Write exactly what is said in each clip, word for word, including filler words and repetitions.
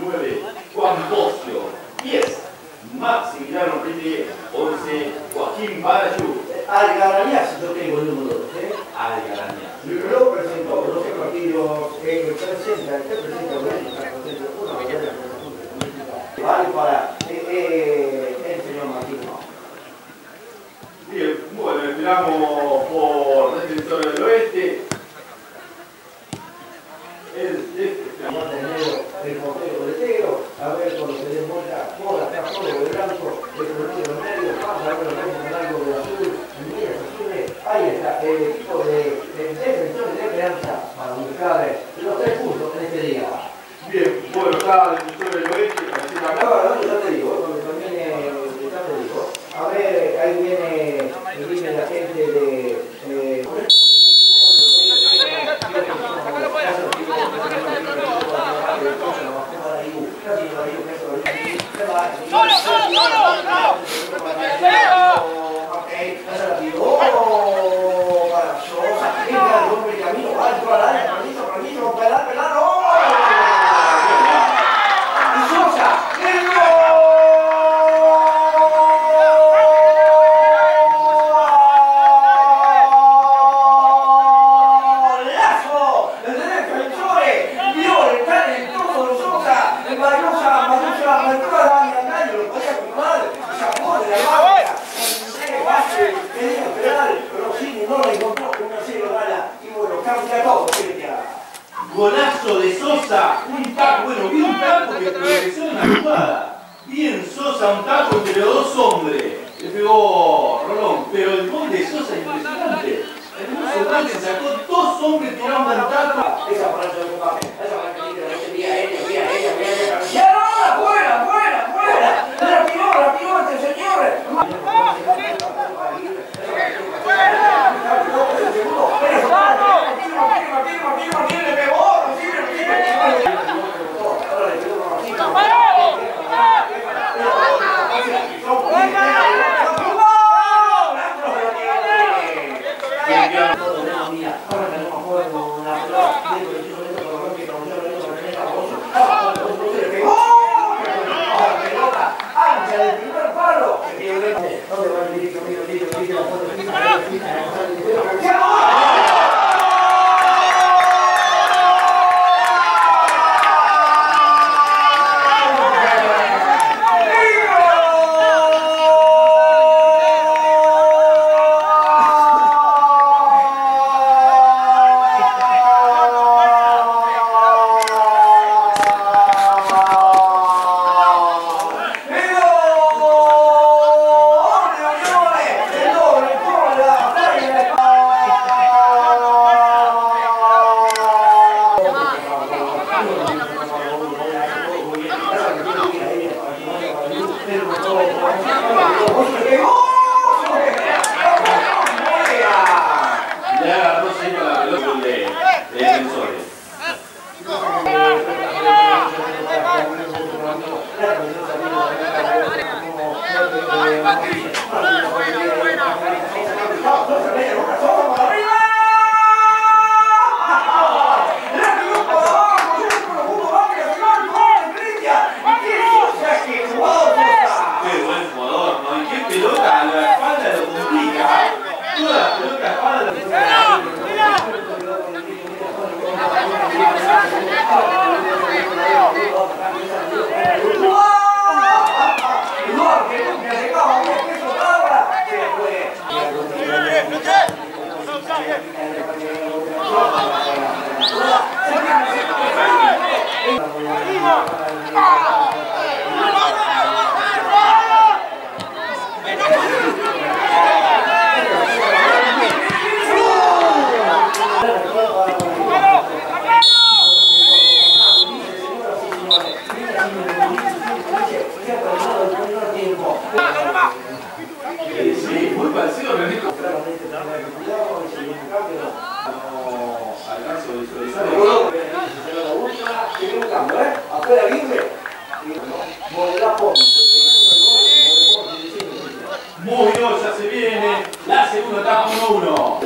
nueve, Juan Bocio. diez, Maximiliano Riti. once, Joaquín Barayú. Algaranía, si yo tengo el número dos, ¿eh? Algaranía. Lo presentó los partidos que presenta, que presenta vale para eh, eh, el señor Martín. Bien, bueno, esperamos por Defensores del Oeste. El, este, el portero de Tegro, a ver cuando se desmonta por acá, todo de blanco, el color de los medios, pasa, ahora lo vemos con algo de azul, medias azules, ahí está, el equipo de Defensores de Esperanza para buscar los tres puntos en este día. bien, bueno, acá Defensores del Oeste, apareciendo acá. No, ya te digo, cuando termine, ya te digo, a ver, ahí viene, viene la gente de... Eh, ¡Solo, solo, solo! ¡No! Ok, pasa rápido. ¡Oh! Para Sosa, entra el hombre camino, va dentro al área, permiso, permiso, pelar, pelar, ¡no! ¡Y Sosa! ¡El golazo! ¡El de Defensores! ¡Vio el talentoso de Sosa! ¡El Mayosa, Mayosa, Mayosa! Golazo de Sosa, un taco, bueno, vi un taco que progresó en la jugada. Bien Sosa, un taco entre los dos hombres. Le pegó Rolón, pero el gol de Sosa es impresionante. El gol se sacó dos hombres tirando el taco. Esa para el combate, esa para el que dice, vía ella, vía ella, vía ella. ¡Ya no! ¡Fuera, fuera, fuera! ¡La tiró, la tiró este señor! Sí, muy parecido a René. Muy bien, ya se viene la segunda etapa uno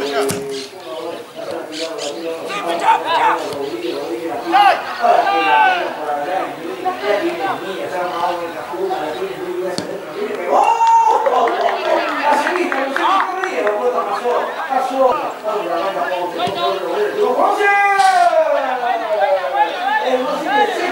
uno.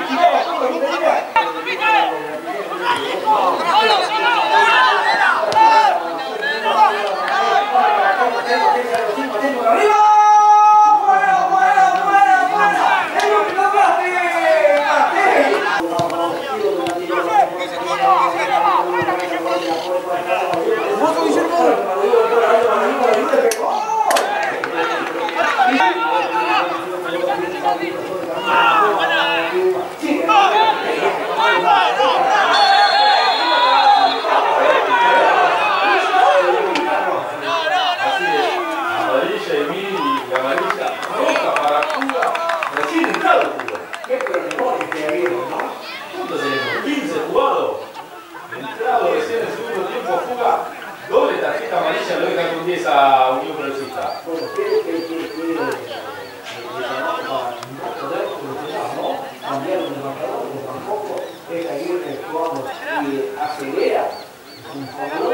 A Unión Progresista. Bueno, que, que, que, que, eh, para no poder solucionar, ¿no? Cambiar un marcador, porque tampoco es ayer jugamos y acelera un favor.